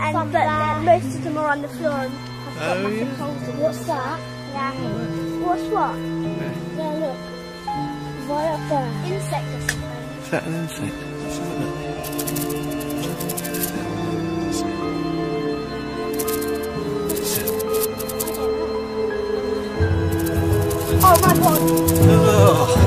and but most of them are on the floor and have got massive holes in. What's that? Yeah. What's what? Yeah, look. Right up there. Insect or something. Is that an insect? Let's have a look. Oh my god! Oh.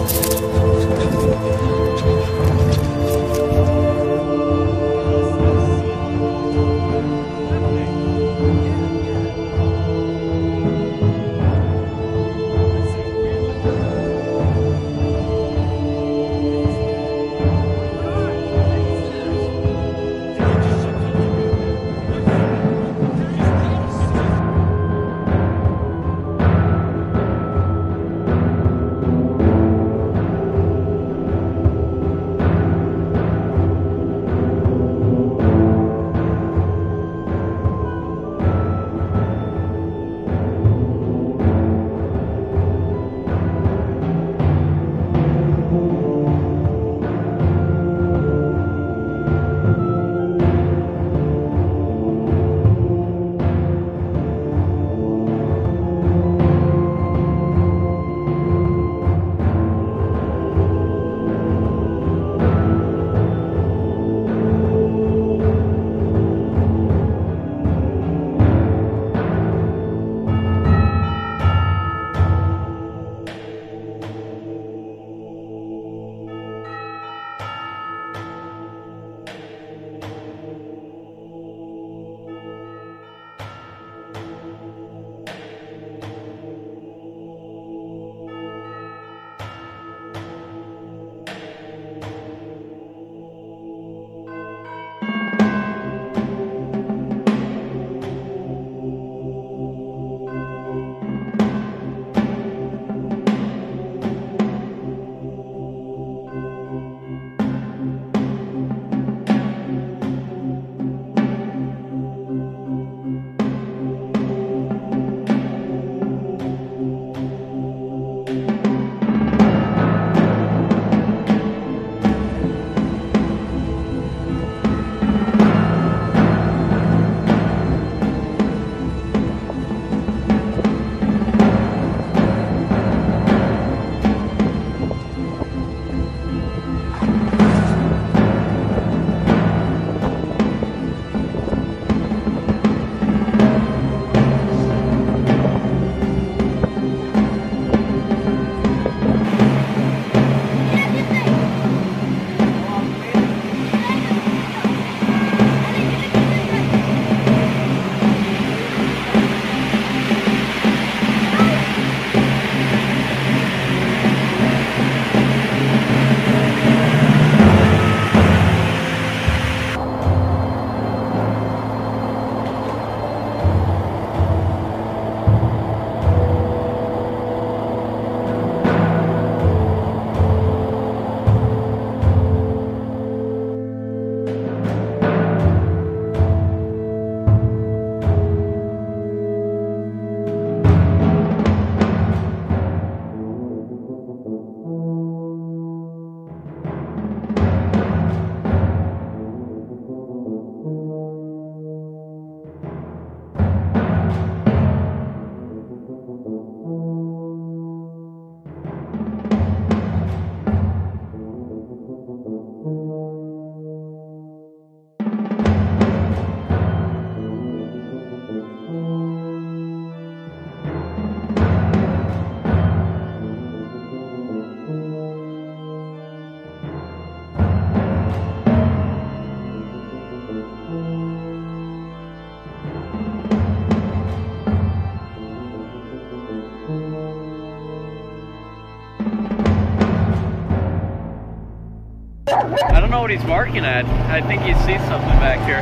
I don't know what he's marking at. I think he sees something back here.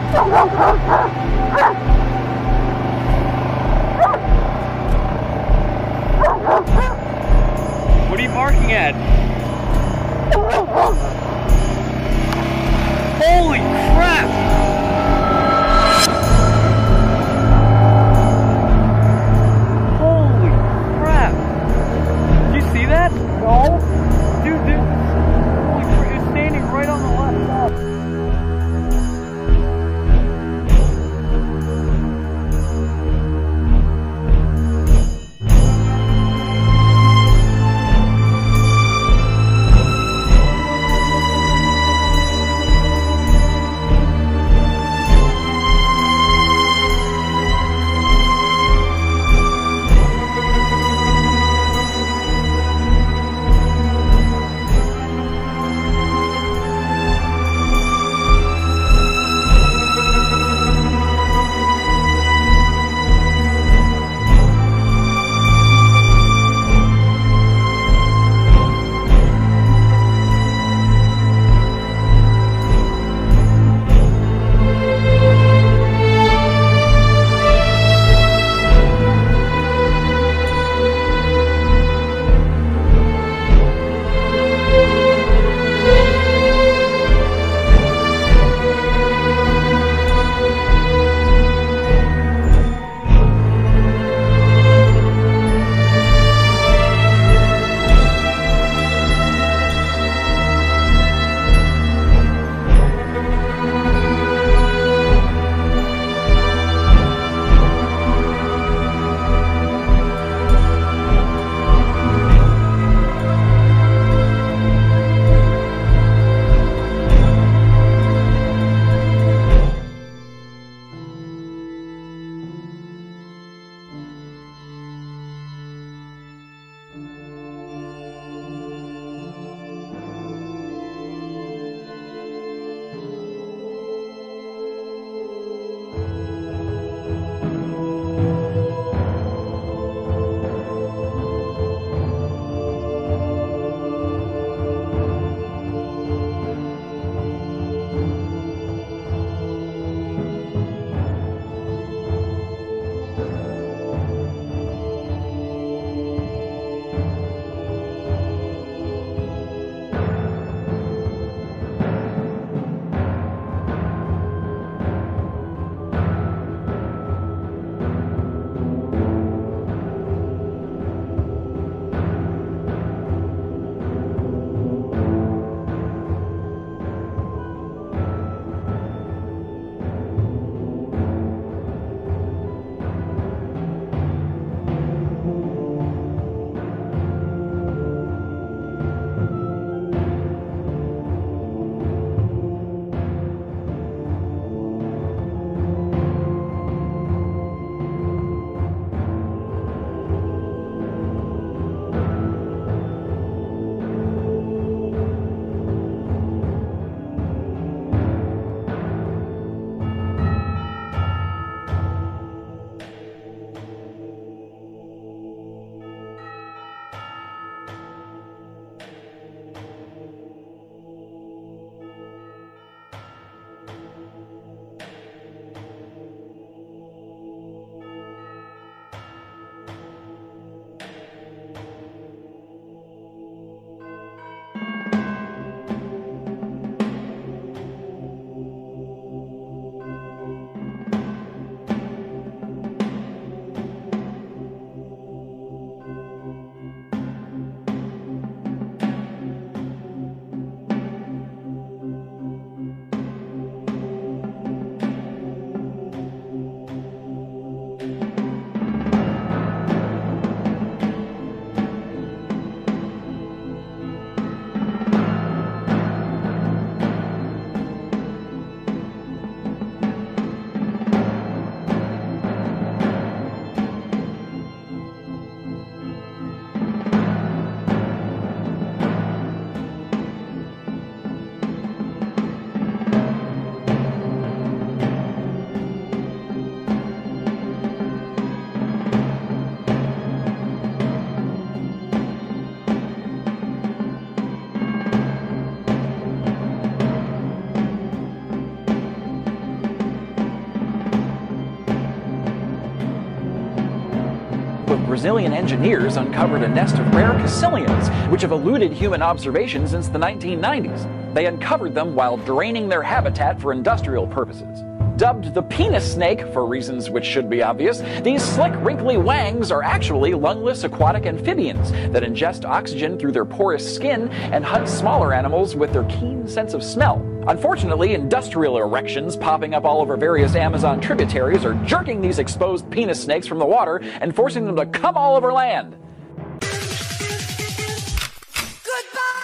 What are you marking at? Holy crap! Holy crap! Did you see that? No. Dude, holy crap, it's standing right on the left side. Brazilian engineers uncovered a nest of rare caecilians, which have eluded human observation since the 1990s. They uncovered them while draining their habitat for industrial purposes. Dubbed the penis snake for reasons which should be obvious, these slick, wrinkly wangs are actually lungless aquatic amphibians that ingest oxygen through their porous skin and hunt smaller animals with their keen sense of smell. Unfortunately, industrial erections popping up all over various Amazon tributaries are jerking these exposed penis snakes from the water and forcing them to come all over land. Goodbye!